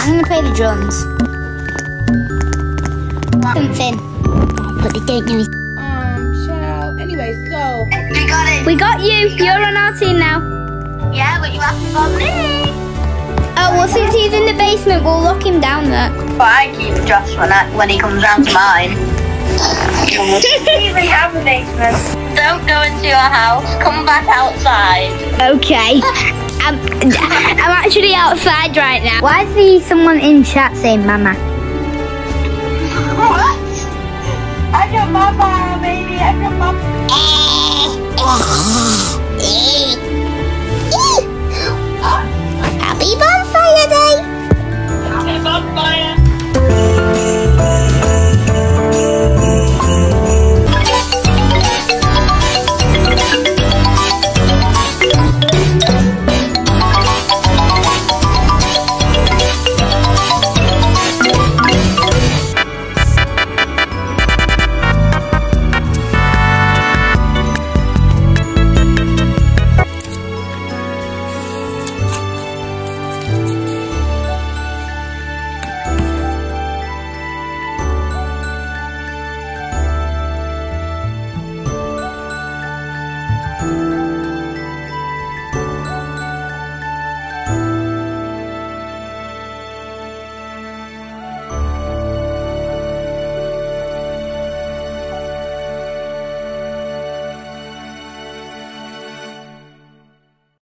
I'm gonna play the drums. Something. But they don't know. Child. Anyway, so We got it. We got you. You're on our team now. Yeah, but you haven't got me. Oh, well, since he's in the basement, we'll lock him down there. But I keep Josh when he comes round to mine. Even have a basement. Don't go into your house. Come back outside. Okay. I'm actually outside right now. Why is there someone in chat saying mama? What? I got mama, baby. I got mama.